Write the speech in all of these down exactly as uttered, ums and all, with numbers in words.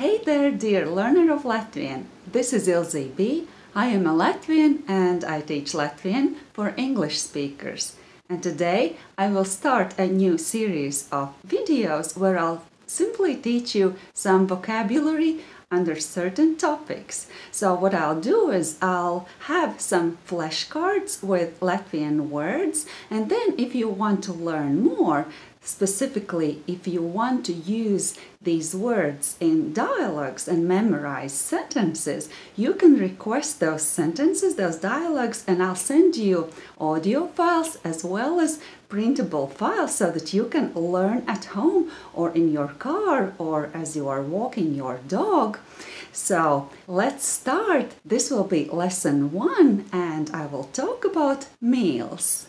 Hey there, dear learner of Latvian. This is Ilze Be. I am a Latvian and I teach Latvian for English speakers. And today I will start a new series of videos where I'll simply teach you some vocabulary under certain topics. So what I'll do is I'll have some flashcards with Latvian words, and then if you want to learn more, specifically if you want to use these words in dialogues and memorize sentences, you can request those sentences, those dialogues, and I'll send you audio files as well as printable files so that you can learn at home or in your car or as you are walking your dog. So let's start. This will be lesson one and I will talk about meals.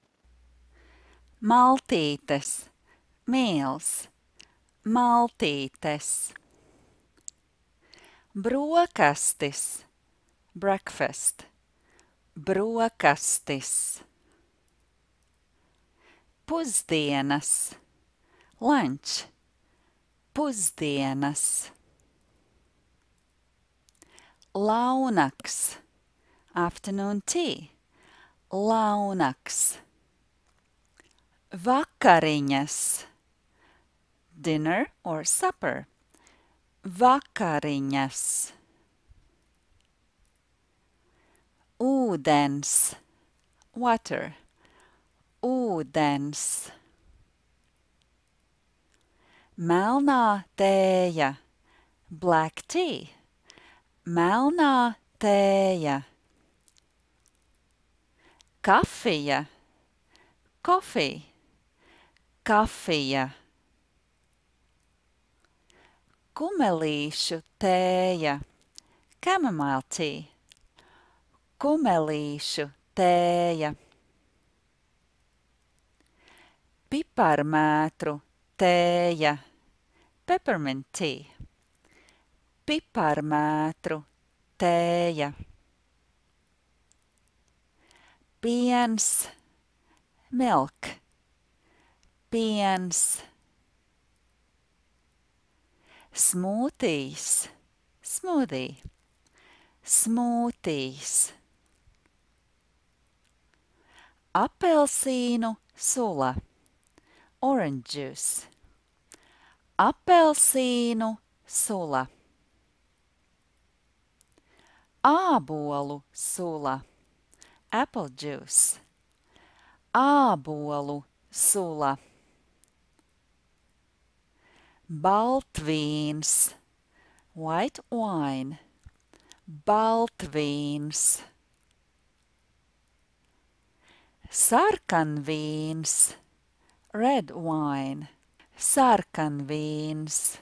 Maltītes, meals, maltītes. Brokastis, breakfast, brokastis. Pusdienas, lunch, pusdienas. Launaks, afternoon tea, launaks. Vakariņas, dinner or supper, vakariņas. Ūdens, water, ūdens. Melnā tēja, black tea, melnā tēja. Kafija, coffee, kafija. Kumelīšu tēja, chamomile tea, kumelīšu tēja. Piparmētru tēja, peppermint tea, piparmētru tēja. Piens, milk, piens. Smoothies, smoothie, smoothies. Apelsīnu sula, orange juice, apelsīnu sula. Ābolu sula, apple juice, ābolu sula. Baltvīns, white wine, baltvīns. Sarkanvīns, red wine, sarkanvīns.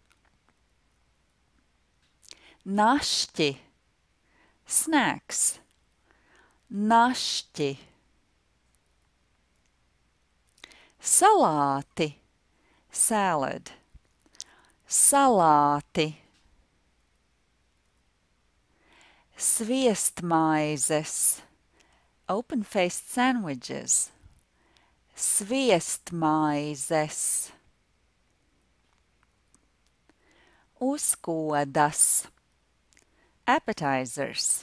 Našķi, snacks, našķi. Salāti, salad, salāti. Sviestmaizes, open-faced sandwiches, sviestmaizes. Uzkodas, appetizers,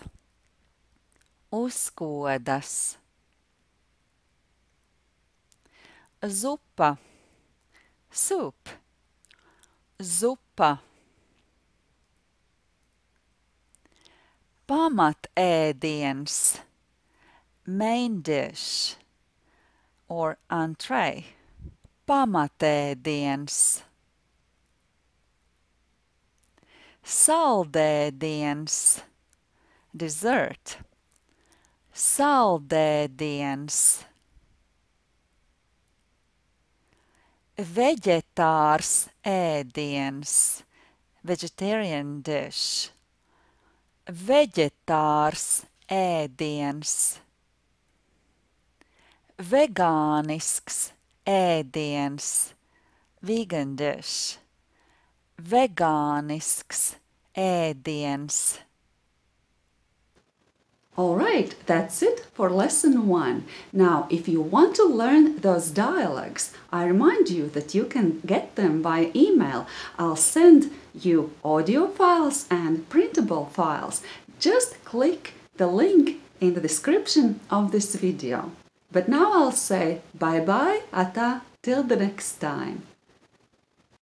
uzkodas. Zupa, soup, zupa. Pamatēdiens, main dish or entree, pamatēdiens. Saldēdiens, dessert, saldēdiens. Veģetārs ēdiens, vegetarian dish, veģetārs ēdiens. Vegānisks ēdiens, vegan dish, vegānisks ēdiens. Alright, that's it for lesson one. Now, if you want to learn those dialogues, I remind you that you can get them by email. I'll send you audio files and printable files. Just click the link in the description of this video. But now I'll say bye-bye, ata, till the next time.